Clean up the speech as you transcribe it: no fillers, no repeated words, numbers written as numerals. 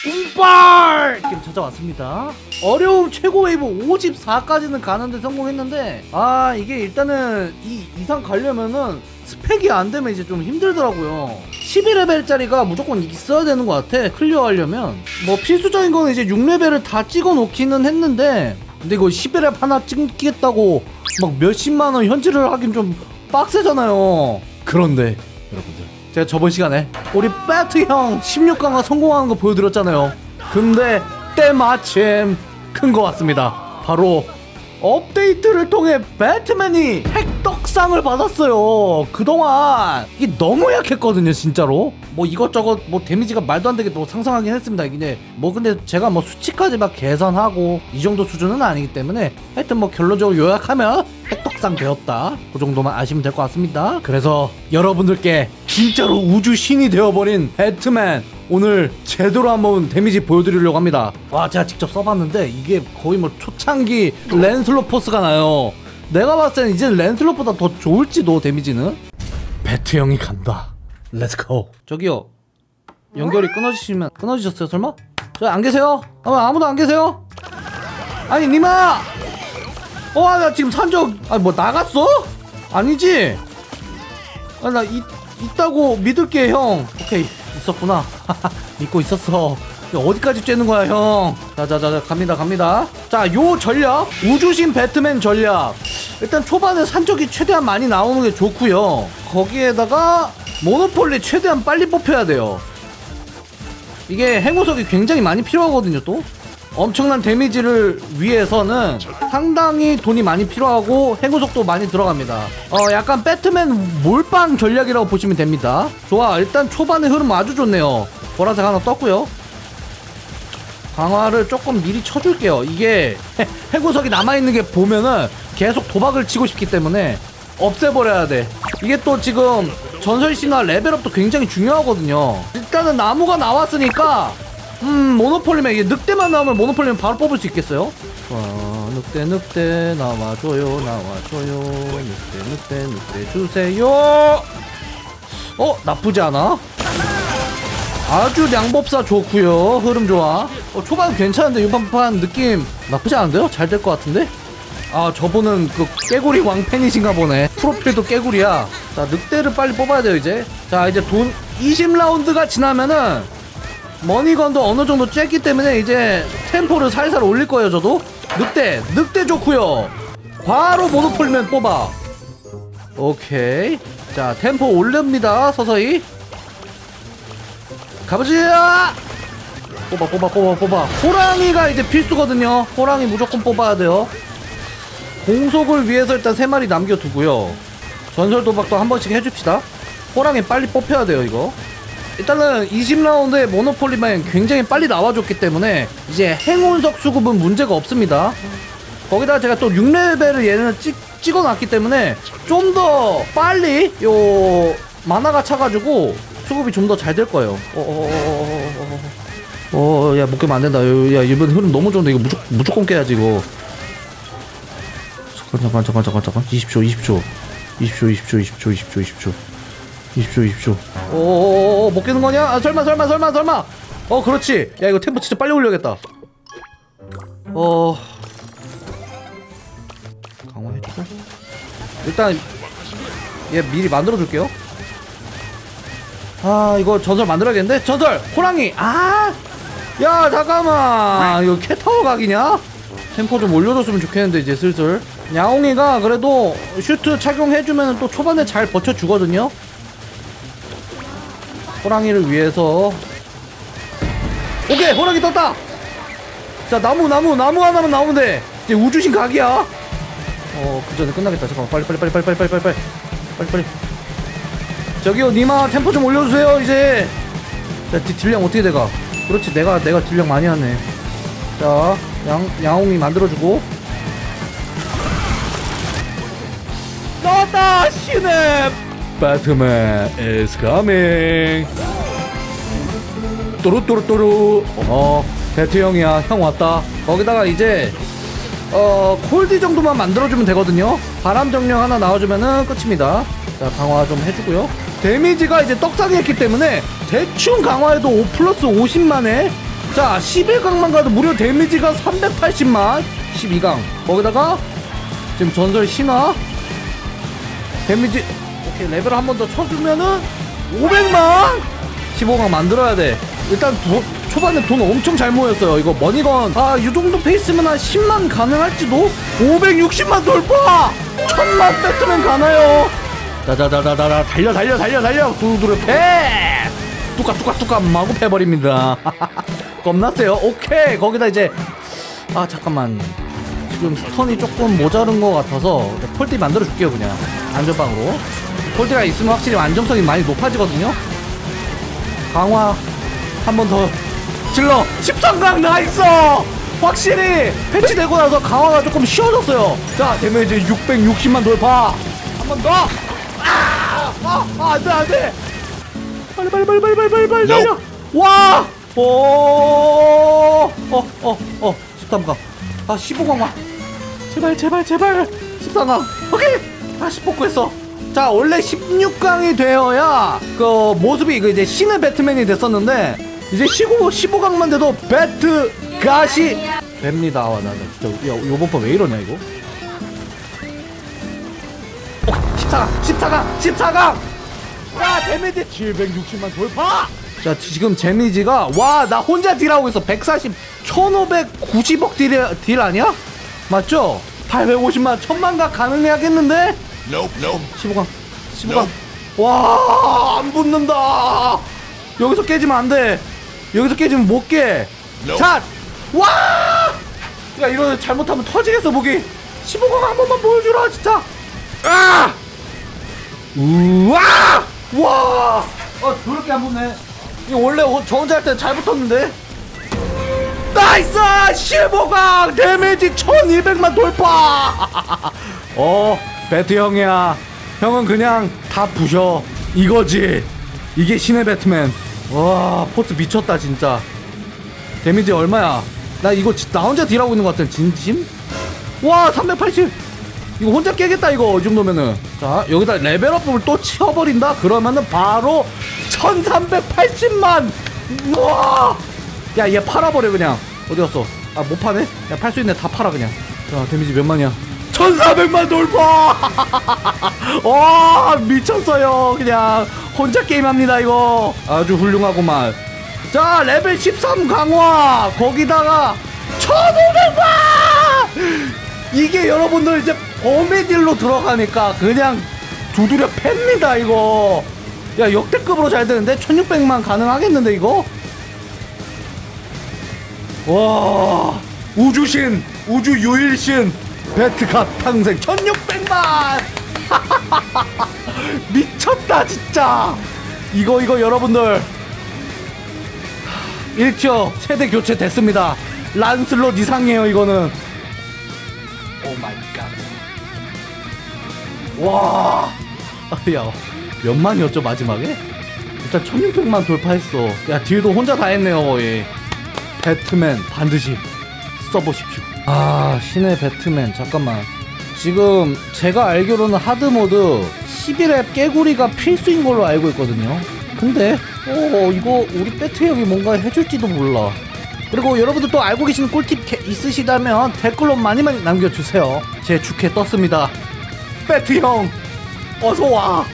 운빨! 게임 찾아왔습니다. 어려움 최고 웨이브 54까지는 가는데 성공했는데, 아 이게 일단은 이 이상 가려면은 스펙이 안되면 이제 좀 힘들더라고요. 12레벨짜리가 무조건 있어야 되는 것 같아, 클리어 하려면. 뭐 필수적인 거는 이제 6레벨을 다 찍어 놓기는 했는데, 근데 이거 10레벨 하나 찍겠다고 막 몇십만원 현질을 하긴 좀 빡세잖아요. 그런데 여러분들, 제가 저번 시간에 우리 배트 형 16강화 성공하는 거 보여드렸잖아요. 근데 때마침 큰 거 같습니다. 바로 업데이트를 통해 배트맨이 핵떡상을 받았어요. 그동안 이게 너무 약했거든요, 진짜로. 뭐 이것저것 뭐 데미지가 말도 안 되게 또 상승하긴 했습니다. 이게 뭐 근데 제가 뭐 수치까지 막 계산하고 이 정도 수준은 아니기 때문에 하여튼 뭐 결론적으로 요약하면 핵떡상 되었다, 그 정도만 아시면 될 것 같습니다. 그래서 여러분들께 진짜로 우주 신이 되어버린 배트맨 오늘 제대로 한번 데미지 보여드리려고 합니다. 와, 제가 직접 써봤는데 이게 거의 뭐 초창기 랜슬롯 포스가 나요. 내가 봤을 때는 이제 랜슬롯보다 더 좋을지도, 데미지는. 배트 형이 간다. 렛츠고. 저기요, 연결이 끊어지셨어요 설마? 저 안 계세요? 아무도 안 계세요? 아니 니마! 나 지금 산적 뭐 나갔어? 아니지? 나 있다고 믿을게 형. 오케이, 있었구나. 믿고 있었어. 어디까지 쬐는 거야 형. 자 갑니다. 자, 요 전략, 우주신 배트맨 전략. 일단 초반에 산적이 최대한 많이 나오는 게 좋고요. 거기에다가 모노폴리 최대한 빨리 뽑혀야 돼요. 이게 행우석이 굉장히 많이 필요하거든요. 또 엄청난 데미지를 위해서는 상당히 돈이 많이 필요하고 행우석도 많이 들어갑니다. 약간 배트맨 몰빵 전략이라고 보시면 됩니다. 좋아, 일단 초반의 흐름 아주 좋네요. 보라색 하나 떴고요. 강화를 조금 미리 쳐줄게요. 이게 행우석이 남아있는 게 보면은 계속 도박을 치고 싶기 때문에 없애버려야 돼. 이게 또 지금 전설신화 레벨업도 굉장히 중요하거든요. 일단은 나무가 나왔으니까 모노폴리면, 이게 늑대만 나오면 모노폴리면 바로 뽑을 수 있겠어요? 늑대 나와줘요. 늑대 주세요. 나쁘지 않아? 아주 양법사 좋구요. 흐름 좋아. 초반 괜찮은데 이번 판 느낌 나쁘지 않은데요? 잘 될 것 같은데? 저분은 그 깨구리 왕팬이신가 보네. 프로필도 깨구리야. 자, 늑대를 빨리 뽑아야 돼요 이제. 자, 이제 돈 20라운드가 지나면은 머니건도 어느 정도 쬐기 때문에 이제 템포를 살살 올릴 거예요. 저도 늑대 좋구요. 바로 모노폴리면 뽑아. 오케이. 자, 템포 올립니다. 서서히 가보자. 뽑아. 호랑이가 이제 필수거든요. 호랑이 무조건 뽑아야 돼요. 공속을 위해서 일단 3마리 남겨두고요. 전설 도박도 한 번씩 해줍시다. 호랑이 빨리 뽑혀야 돼요. 이거 일단은 20라운드에 모노폴리만 굉장히 빨리 나와줬기 때문에 이제 행운석 수급은 문제가 없습니다. 거기다가 제가 또 6레벨을 얘는 찍어놨기 때문에 좀 더 빨리 요 만화가 차가지고 수급이 좀 더 잘 될 거예요. 야, 못 깨면 안 된다. 야, 이번 흐름 너무 좋은데 이거 무조건 깨야지 이거. 잠깐. 20초. 못 깨는 거냐? 설마. 그렇지. 야, 이거 템포 진짜 빨리 올려야겠다. 강화해주고 일단 얘 미리 만들어줄게요. 이거 전설 만들어야겠는데? 전설! 호랑이! 야, 잠깐만! 이거 캣타워 각이냐? 템포 좀 올려줬으면 좋겠는데 이제 슬슬. 야옹이가 그래도 슈트 착용해주면 또 초반에 잘 버텨주거든요. 호랑이를 위해서. 오케이! 호랑이 떴다! 자, 나무 하나만 나오면 돼. 이제 우주신 각이야. 그 전에 끝나겠다. 잠깐만, 빨리. 저기요, 니마 템포 좀 올려주세요 이제. 자, 딜량 어떻게 돼가? 그렇지, 내가 딜량 많이 하네. 자, 야옹이 만들어주고. 나왔다! 신의 배트맨 is coming. 또루또루. 배트 형이야. 형 왔다. 거기다가 이제 콜디 정도만 만들어주면 되거든요. 바람 정령 하나 나와주면은 끝입니다. 자, 강화 좀 해주고요. 데미지가 이제 떡상이 했기 때문에 대충 강화해도 5 플러스 50만에 자 11강만 가도 무려 데미지가 380만. 12강 거기다가 지금 전설 신화 데미지 오케이 레벨 한 번 더 쳐주면은 500만. 15강 만들어야 돼. 일단 초반에 돈 엄청 잘 모였어요. 이거 머니건 아 이 정도 페이스면 한 10만 가능할지도. 560만 돌파. 1000만 배트맨 가나요. 자자자자자 달려 두루두루 패. 뚜까뚜까 마구 패버립니다. 겁났어요. 오케이 거기다 이제 아 잠깐만 지금 스턴이 조금 모자른 것 같아서 폴디 만들어줄게요. 그냥 안전빵으로. 폴디가 있으면 확실히 안정성이 많이 높아지거든요. 강화 한 번 더 질러. 13강 나이스. 확실히 패치되고 나서 강화가 조금 쉬워졌어요. 자 데미지 660만 돌파. 한 번 더. 안돼 빨리 달려. 와 13강 15강 와 제발 14강 오케이 다시 복구했어. 자 원래 16강이 되어야 그 모습이 그 이제 신의 배트맨이 됐었는데 이제 15강만 돼도 배트갓이 됩니다. 와 나 진짜 야 요번 판 왜 이러냐 이거. 14강 자 데미지 760만 돌파. 자 지금 데미지가 와 나 혼자 딜하고 있어. 140 1590억 딜 아니야? 맞죠? 850만 1000만각 가능해야겠는데? 15강 와 안 붙는다. 여기서 깨지면 안돼. 여기서 깨지면 못깨. 자 와 야 이거 잘못하면 터지겠어 목이. 15강 한 번만 보여주라 진짜. 아 우와 와 더럽게 안 붙네. 이거 원래 저 혼자 할 때 잘 붙었는데. 나이스 15강 데미지 1200만 돌파. 배트 형이야. 형은 그냥 다 부셔 이거지. 이게 신의 배트맨. 와 포스 미쳤다 진짜. 데미지 얼마야? 나 이거 나 혼자 딜하고 있는 것 같은 진심? 와 380 이거 혼자 깨겠다 이거 이 정도면은. 자 여기다 레벨업을 또 치워버린다? 그러면은 바로 1380만. 우와 야 얘 팔아버려 그냥. 어디갔어? 아 못 파네? 야 팔 수 있네. 다 팔아 그냥. 자 데미지 몇만이야? 1400만 돌파. 와 미쳤어요. 그냥 혼자 게임합니다 이거. 아주 훌륭하구만. 자 레벨 13 강화 거기다가 1500만. 이게 여러분들 이제 범위딜로 들어가니까 그냥 두드려 팹니다 이거. 야 역대급으로 잘 되는데 1600만 가능하겠는데 이거. 와 우주신 우주 유일신 배트갓 탄생 1600만. 미쳤다 진짜. 이거 여러분들 1티어 세대 교체 됐습니다. 란슬롯 이상이에요 이거는. 오 마이 갓. 와 야 몇만이었죠 마지막에? 일단 1600만 돌파했어. 야 딜도 혼자 다 했네요 거의. 배트맨 반드시 써보십시오. 아 신의 배트맨 잠깐만. 지금 제가 알기로는 하드모드 11렙 깨구리가 필수인 걸로 알고 있거든요. 근데 이거 우리 배트 형이 뭔가 해줄지도 몰라. 그리고 여러분들 또 알고 계시는 꿀팁 있으시다면 댓글로 많이 남겨주세요. 제 주캐 떴습니다. 배트 형 어서와.